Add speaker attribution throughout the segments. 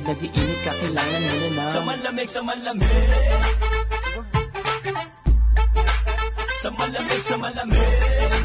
Speaker 1: nag-iinit ka, kailangan mo na ng
Speaker 2: Sa malamig, sa malamig, sa malamig, sa malamig.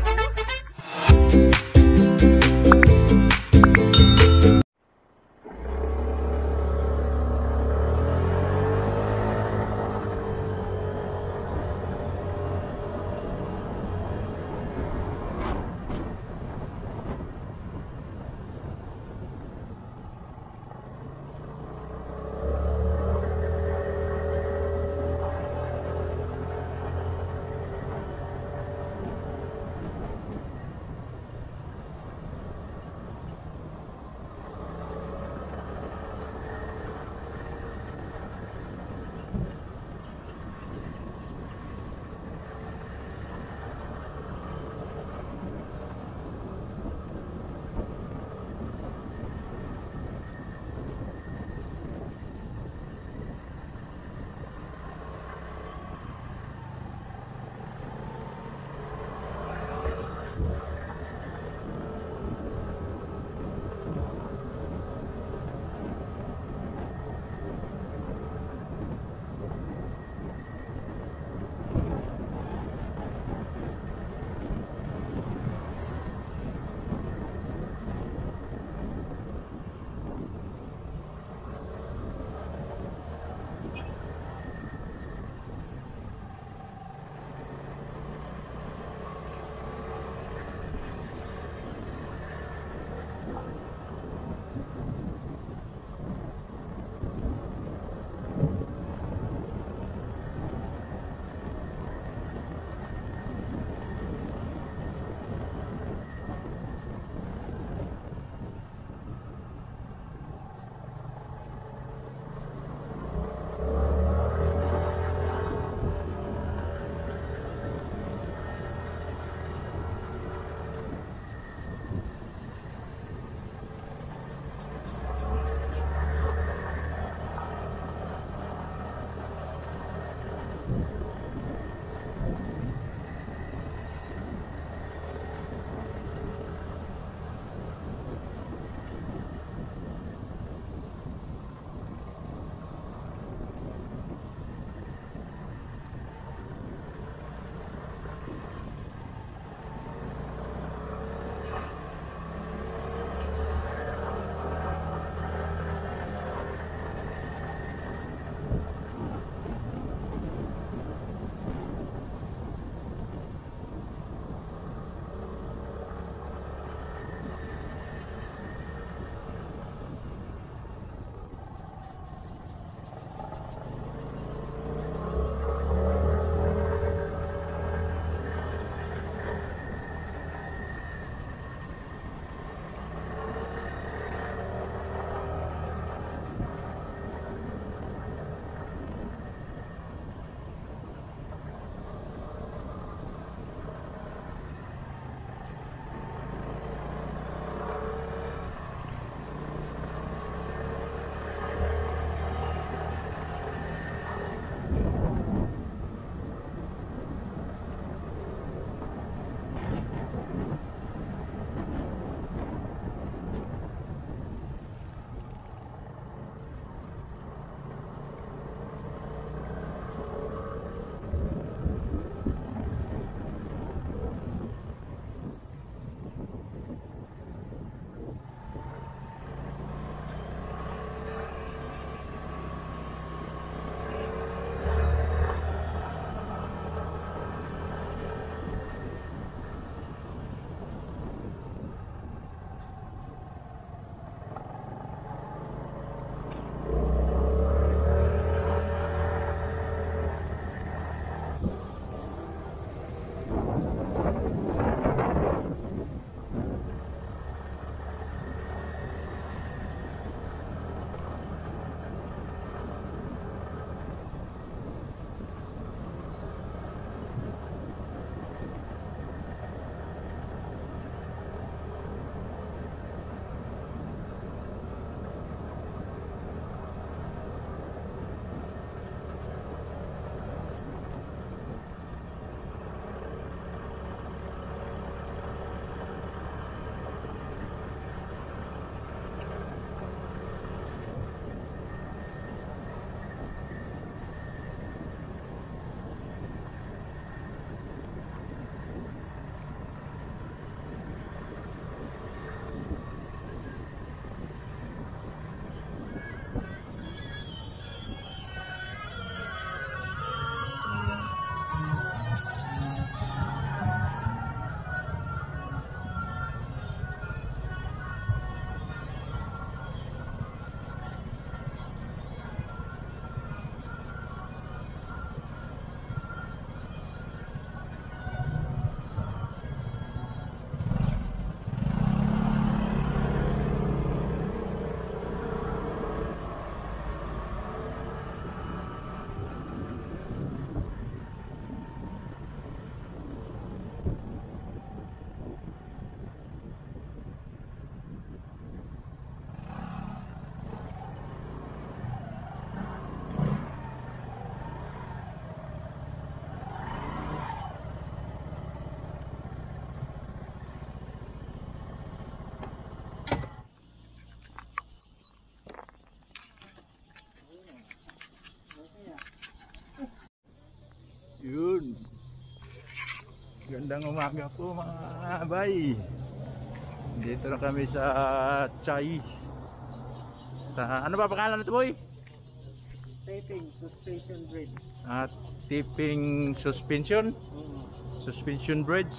Speaker 3: Magandang umaga po mga bay. Dito na kami sa Chai. Sa ano ba pangalan nito boy?
Speaker 1: Taping, suspension bridge.
Speaker 3: At tipping suspension. Suspension bridge.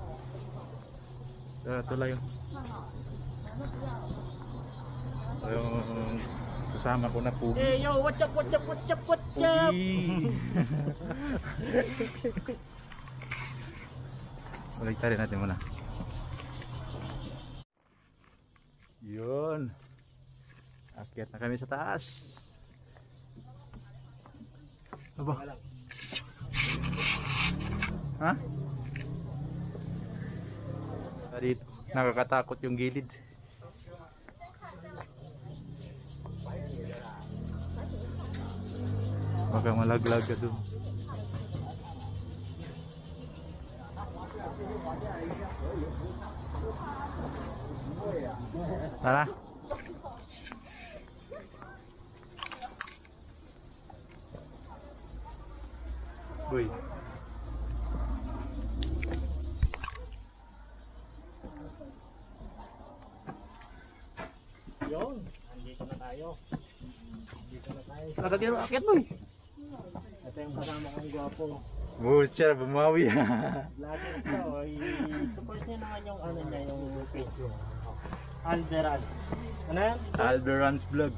Speaker 3: Ito lang yun. Yung kasama ko na po.
Speaker 1: Hey yo, what's up, what's up, what's up, what's up?
Speaker 3: Baliktarin natin muna. Yun. Akyat na kami sa taas. Aba. Ha? Dito, nakakatakot yung gilid. Baka malaglag ka doon. Tara. Uy.
Speaker 1: Yun, andito na tayo. Andito na tayo.
Speaker 3: Nakagyan mo akyat boy.
Speaker 1: Ito yung kasama kong gwapo.
Speaker 3: Bucha, bumawi.
Speaker 1: Vlogger ito. Support niya naman yung ano niya, yung page. Alderan. Ano yan?
Speaker 3: Alderan's vlog.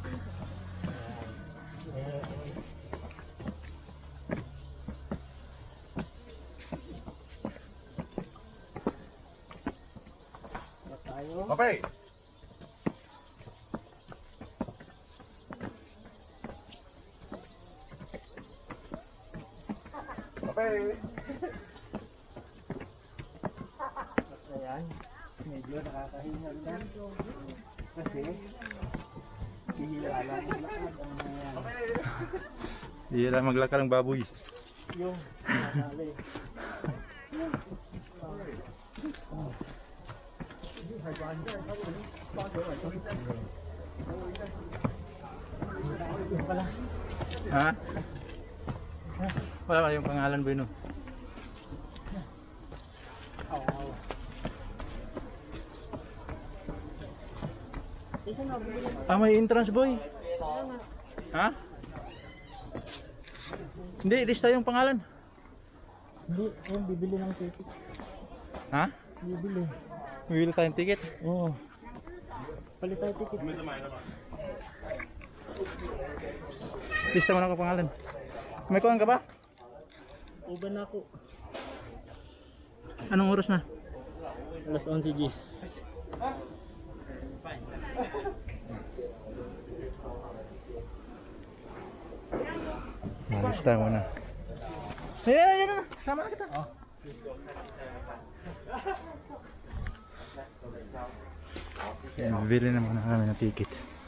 Speaker 3: Okay. Okay.
Speaker 1: Ayan. Medyo nakakahingal na. Kasi hihila lang ang lakad ang mga
Speaker 3: Hindi lang maglakad ng baboy.
Speaker 1: yung nakali. Yung pala.
Speaker 3: Ha? Wala ba yung pangalan boy no?
Speaker 1: Oo. Ito na, bumili na.
Speaker 3: Ah, may entrance boy. Ha? Hindi, lista yung pangalan.
Speaker 1: Hindi, ayun, bibili ng ticket.
Speaker 3: Ha?
Speaker 1: Bibili.
Speaker 3: Bibili tayong ticket.
Speaker 1: Oo. Palit tayo ticket.
Speaker 3: Lista mo na ako pangalan. May kuhan ka ba?
Speaker 1: Uban na ako.
Speaker 3: Anong oras na?
Speaker 1: Alas 11 Gs.
Speaker 3: Lista mo na. Ayan na. Sama na kita. Oh. Bibili na muna kami ng ticket.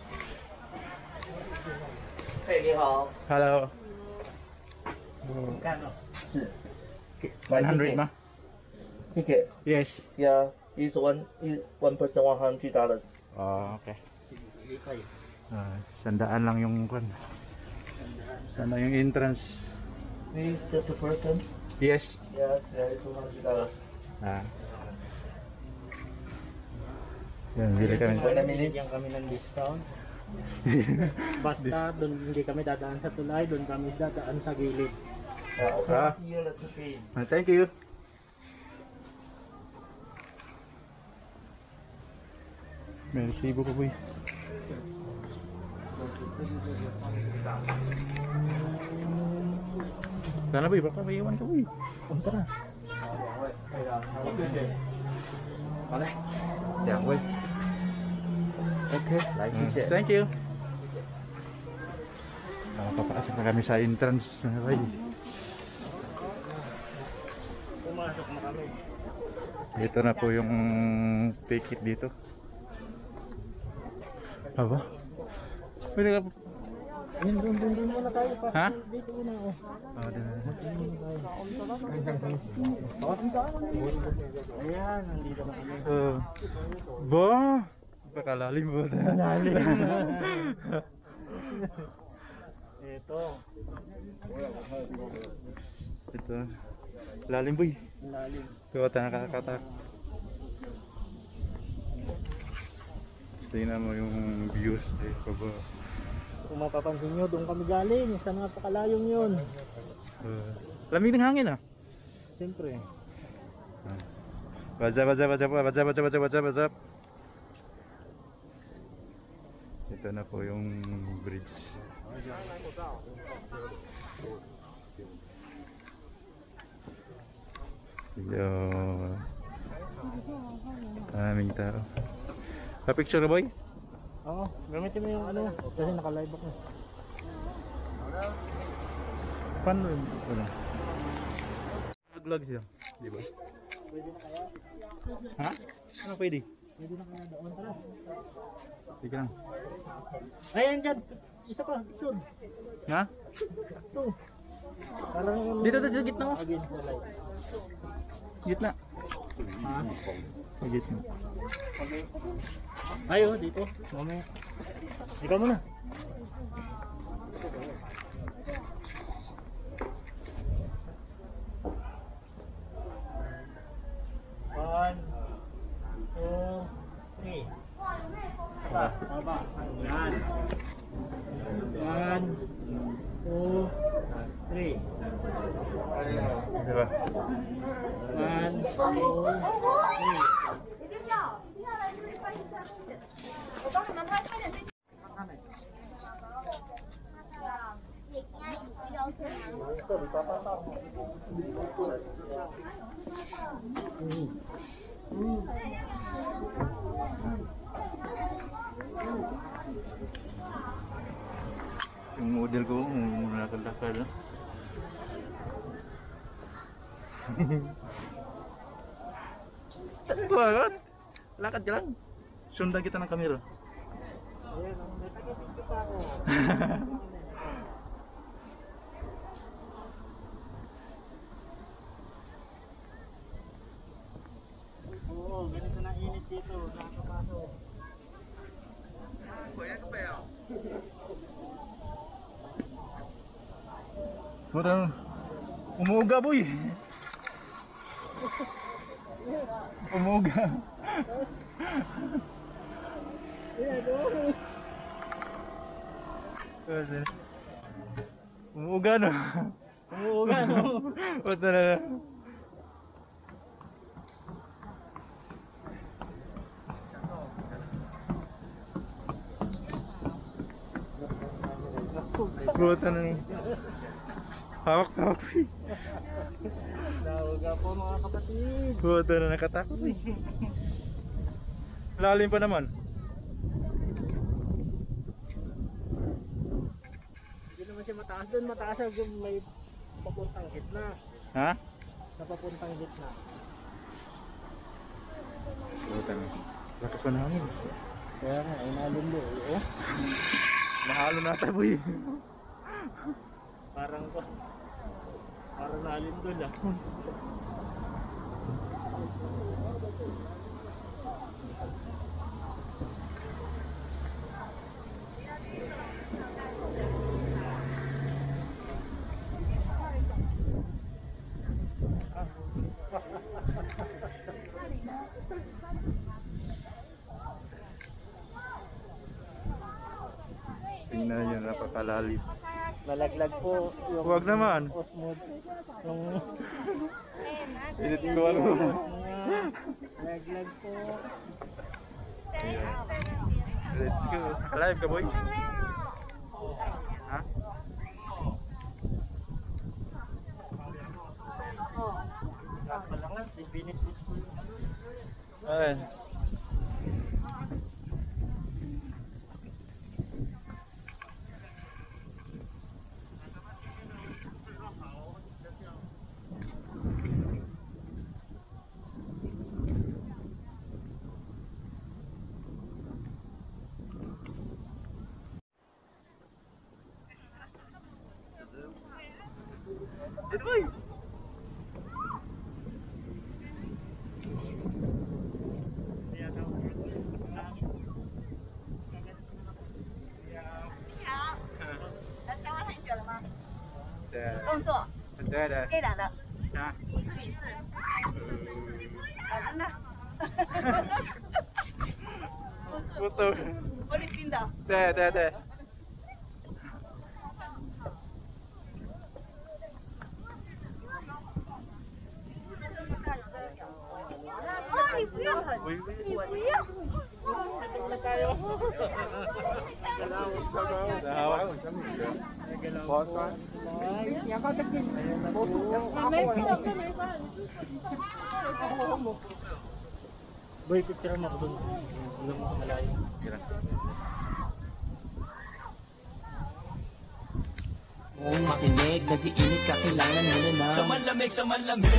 Speaker 3: Hello.
Speaker 1: Kano?
Speaker 3: 100 ma?
Speaker 4: Ticket.
Speaker 3: Yes.
Speaker 4: Yeah, is one person $100.
Speaker 3: Oh, okay. Sandaan lang yung kwan. Sana yung entrance.
Speaker 4: Is the person?
Speaker 3: Yes.
Speaker 4: Yes, yeah, $200.
Speaker 3: Ah. Yan, bili kami.
Speaker 1: Binigyan kami ng discount. Basta doon hindi kami dadaan sa tulay, doon kami dadaan sa gilid.
Speaker 4: Okay.
Speaker 3: Ah.
Speaker 4: Here, let's okay.
Speaker 3: Thank you. May resibo ko boy. Sana boy, baka may iwan ka boy. Punta na. Okay. Thank you. Papasok na kami sa entrance. Boy.
Speaker 1: Pumasok na kami.
Speaker 3: Ito na po yung ticket dito. Aba? Pwede ka...
Speaker 1: Doon muna tayo pa.
Speaker 3: Ha?
Speaker 1: Dito muna oh.
Speaker 3: Oh, din na.
Speaker 1: Ayan, nandito na kami.
Speaker 3: Ba? Pakalalim ba? Pakalalim.
Speaker 1: Ito.
Speaker 3: Ito. Lalim boy.
Speaker 1: Lalim.
Speaker 3: Ito nakakatak. Tingnan mo yung views eh. Baba.
Speaker 1: Kung mapapansin nyo, doon kami galing. Sa napakalayong yun.
Speaker 3: Lamig ng hangin ah.
Speaker 1: Siyempre.
Speaker 3: What's up. Ito na po yung bridge. Yo. Aming tao. Pa-picture na boy?
Speaker 1: Oo, gamitin mo yung ano. Kasi naka-live ako.
Speaker 3: Paano yun? Ano? Vlog siya, di ba?
Speaker 1: Pwede na kaya?
Speaker 3: Ha? Ano pwede?
Speaker 1: Pwede na kaya doon. Tara.
Speaker 3: Sige lang.
Speaker 1: Ayan dyan. Isa pa. Doon.
Speaker 3: Ha?
Speaker 1: Ito. Parang
Speaker 3: Dito sa gitna mo.
Speaker 1: against the light.
Speaker 3: Gitna.
Speaker 1: Ha?
Speaker 3: Sa gitna.
Speaker 1: Ayo, dito. Mamaya. Ikaw muna. One, two, three. Saba. Yan. One, two, three.
Speaker 3: Di ba?
Speaker 1: One, two, three.
Speaker 5: 我帮你们拍，快点去。也应该比较困难。
Speaker 3: Yung model ko, nakakal-lakal. Bakit? Lakad ka lang. Sundan kita ng kamera.
Speaker 1: Ayan, may taga-picture pa ako. Oo, ganito na init dito. Nakakapasok.
Speaker 3: Parang umuuga boy. Umuuga. Umuuga no.
Speaker 1: Umuuga, no?
Speaker 3: Wala na. Buta na. Hawak.
Speaker 1: Nauga po mga kapatid.
Speaker 3: Buta na nakatakot eh. Lalim pa naman.
Speaker 1: Hindi naman siya mataas doon. Mataas siya may papuntang gitna.
Speaker 3: Ha?
Speaker 1: Sa papuntang gitna.
Speaker 3: Buta na. Lakas pa namin.
Speaker 1: Kaya nga, ay nalundo. Oh.
Speaker 3: Mahalo na tayo boy.
Speaker 1: Parang lalim doon ah.
Speaker 3: Tingnan nyo, napakalalim.
Speaker 1: Nalaglag po yung
Speaker 3: Huwag naman.
Speaker 1: osmod. Yung
Speaker 3: Edit ko ano.
Speaker 1: nalaglag po.
Speaker 3: Let's go. Alive ka boy? Ha?
Speaker 1: Nakalangas, ibinipit ko yung ano.
Speaker 3: Ay. Dito boy.
Speaker 6: 动作，
Speaker 3: 对对。
Speaker 6: 这两的，
Speaker 3: 啊。
Speaker 6: 一次一次。真的。
Speaker 3: Betul.
Speaker 6: 玻璃心的。
Speaker 3: 对对对。
Speaker 6: 啊，你不要，你不要。
Speaker 1: Boy, picture mo ako dun. Alam mo malayo.
Speaker 2: Kung makinig, nag-iinit ka, kailangan mo na Sa malamig, sa malamig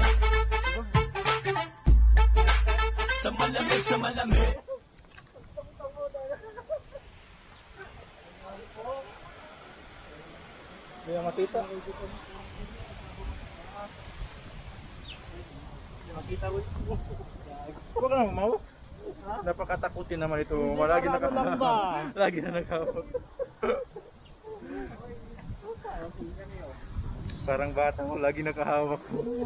Speaker 2: Sa malamig, sa malamig
Speaker 3: Hindi na matita. Huwag ka na umawa. Napakatakutin naman ito. Lagi na Lagi na nakahawak. Parang bata mo, lagi nakahawak.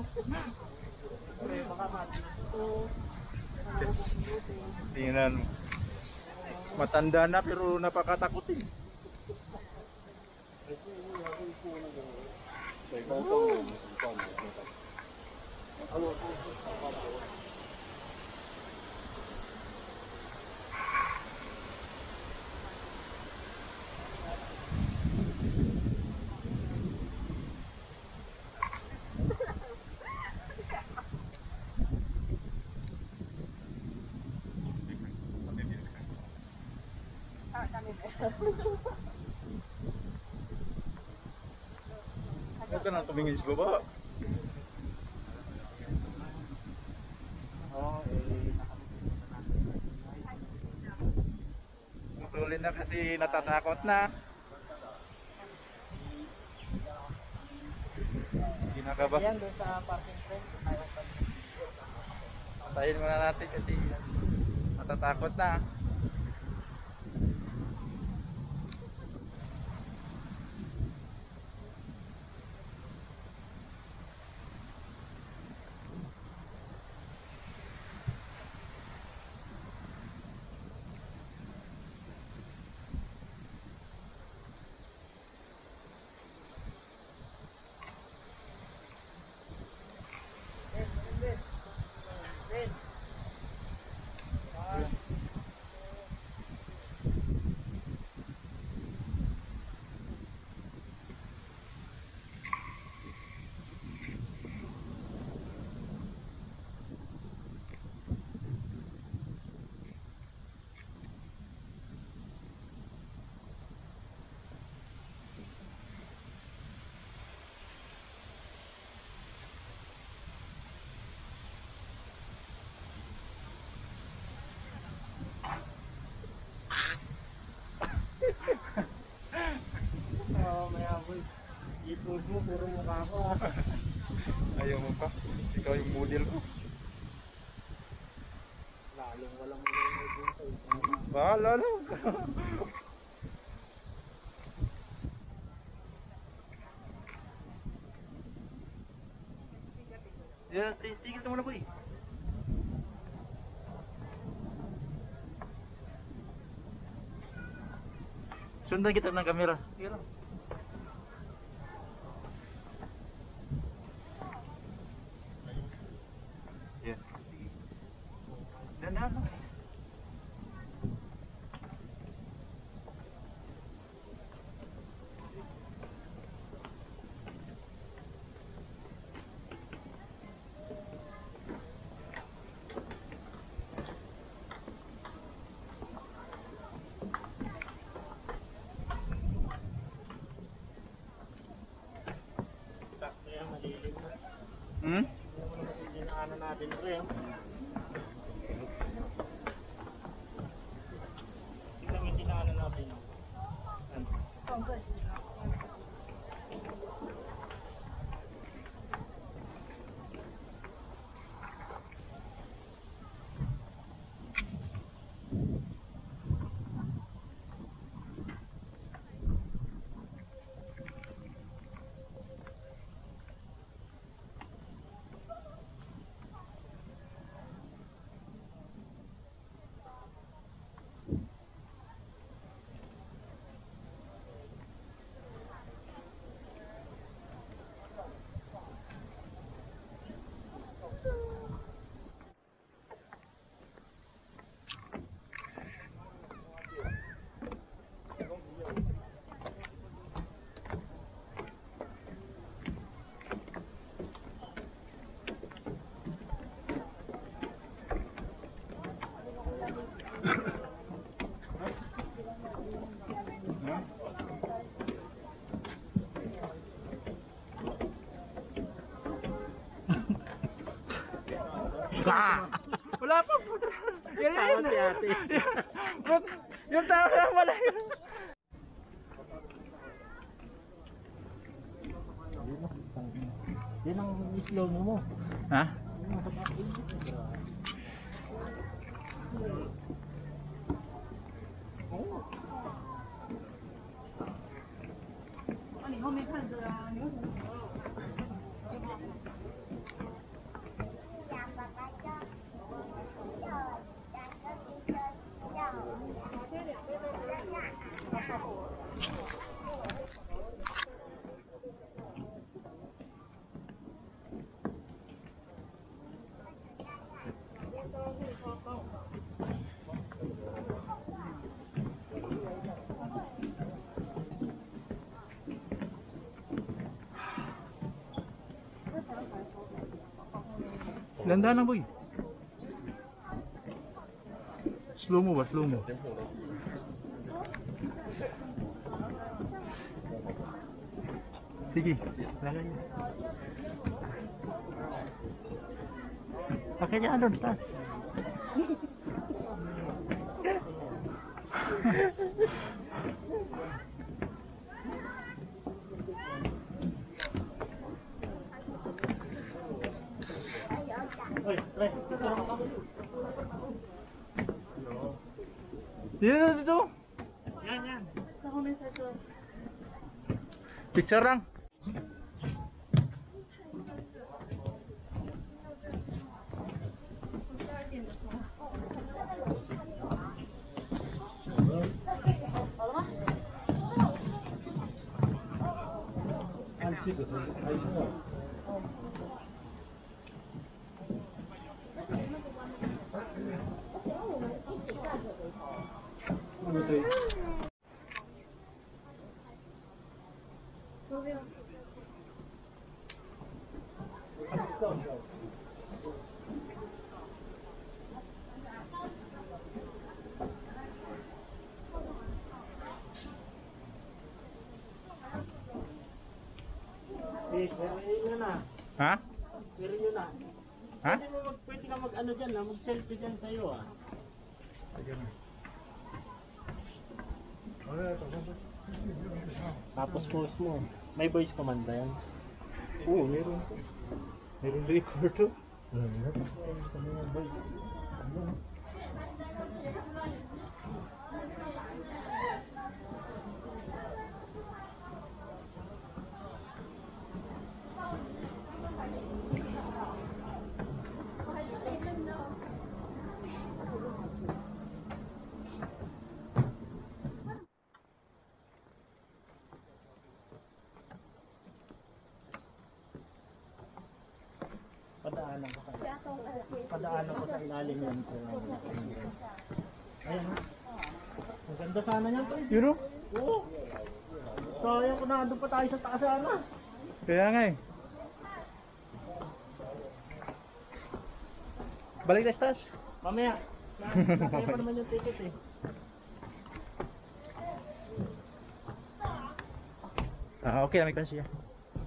Speaker 3: Tingnan mo. Matanda na pero napakatakutin. Huwag ka na tumingin sa baba. Tuloy na kasi natatakot na. Kinakaba.
Speaker 1: Yan, doon sa parking place.
Speaker 3: Pasahin muna natin kasi natatakot na.
Speaker 1: Ipod mo, puro mukha ko.
Speaker 3: Ayaw mo pa. Ikaw yung model ko.
Speaker 1: Lalong walang mga dito.
Speaker 3: Bahala lang. Yan, tigil ka muna po eh. Sundan kita ng kamera. Sige lang. Yan. Dandan lang.
Speaker 1: Kaya malilim na.
Speaker 3: Hmm?
Speaker 1: Dinaanan natin ito eh. Tingnan mo yung dinaanan natin.
Speaker 3: Wala pa. Yan
Speaker 1: Tawa si ate.
Speaker 3: Yung tao lang wala yun.
Speaker 1: Yan ang slow mo.
Speaker 3: Ha? Ganda na boy. Slow mo ba? Slow mo. Sige, lagay niya. Pakai niya doon, tas.
Speaker 1: Oy, pre, tutulong ako.
Speaker 3: Dito.
Speaker 1: Yan.
Speaker 3: Picture lang.
Speaker 1: Pero yun na.
Speaker 3: Ha?
Speaker 1: Pero yun na.
Speaker 3: Ha?
Speaker 1: Pwede ka mag-ano dyan na, mag-selfie dyan sa'yo ah. Tapos post mo. May voice command ba yan?
Speaker 3: Oo, meron. Meron record to.
Speaker 1: Gusto mo yung voice. Padaanan ko sa ilalim yan. Ayan. Maganda sana yan.
Speaker 3: Yun o.
Speaker 1: Oo. Sayang kung nandun pa tayo sa taas ano.
Speaker 3: Kaya nga eh. Balik na stas.
Speaker 1: Mamaya. Kaya pa naman yung ticket eh.
Speaker 3: Okay, may kasi siya.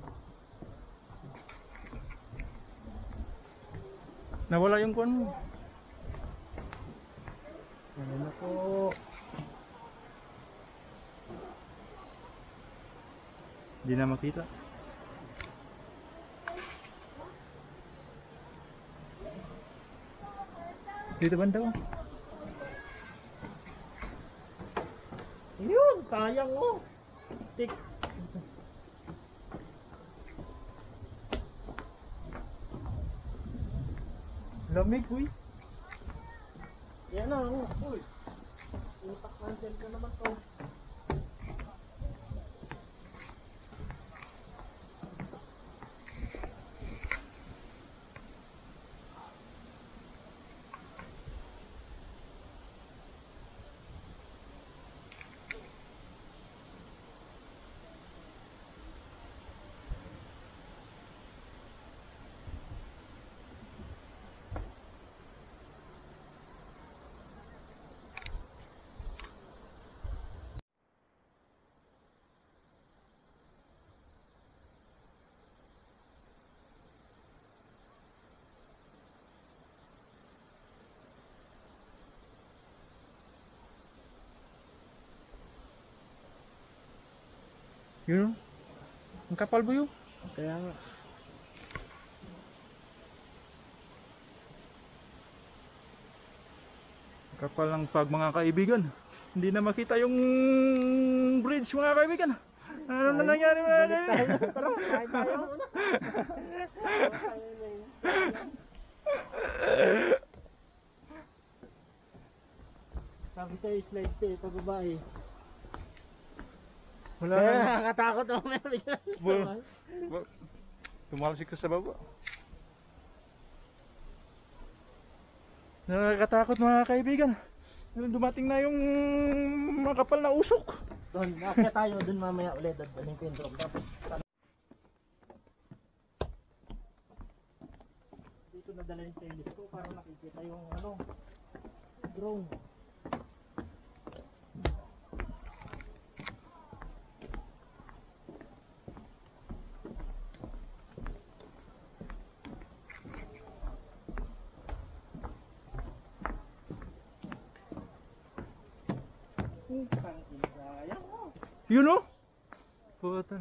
Speaker 3: Nawala yung kuwan mo.
Speaker 1: Ayan ako.
Speaker 3: Hindi na makita. Dito banda ko.
Speaker 1: Yun, sayang oh. Tik.
Speaker 3: Lamig, uy.
Speaker 1: Yan na, oh. Uy. Utak cancel ka naman to.
Speaker 3: Yun. Ang kapal ba yun?
Speaker 1: Kaya nga.
Speaker 3: Kapal ng pag mga kaibigan. Hindi na makita yung bridge mga kaibigan. Ano na nangyari mga kaibigan?
Speaker 1: Tara, kain tayo muna. Sabi sa'yo, slide to eh, pagbabae.
Speaker 3: Wala
Speaker 1: Kaya
Speaker 3: na.
Speaker 1: nakakatakot ako may bigla.
Speaker 3: Tumalsik ka sa baba. Nakakatakot mga kaibigan. Dumating na yung makapal na usok.
Speaker 1: Doon, nakakya tayo doon mamaya ulit. Dadalhin ko yung drone. Tapos, dito nadala yung telescope para nakikita yung ano, drone.
Speaker 3: Yun o. Puta.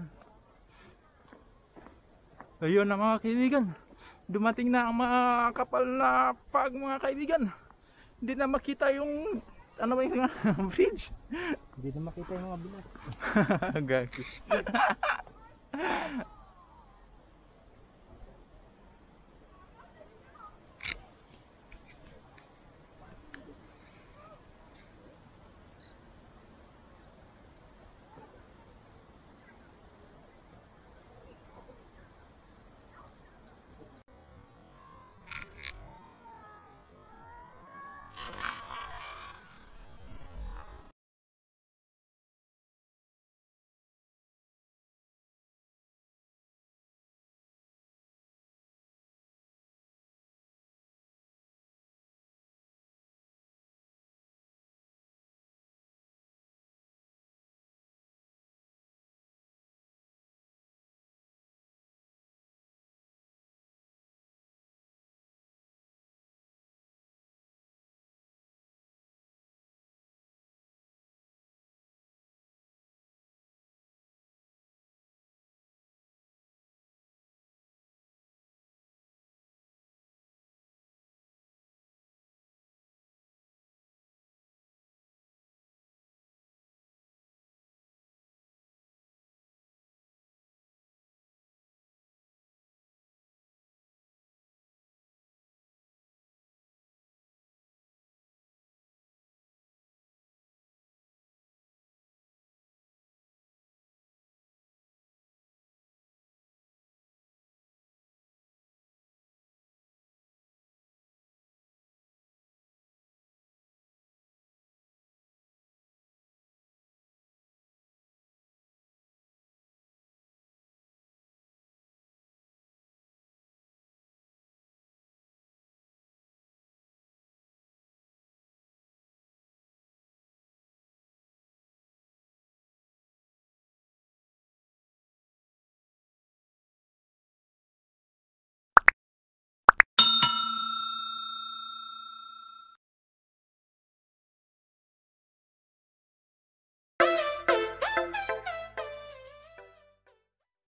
Speaker 3: Ayun na mga kaibigan. Dumating na ang mga kapal na pag mga kaibigan. Hindi na makita yung ano ba yung bridge.
Speaker 1: Hindi na makita yung mga bilas.
Speaker 3: Gagis.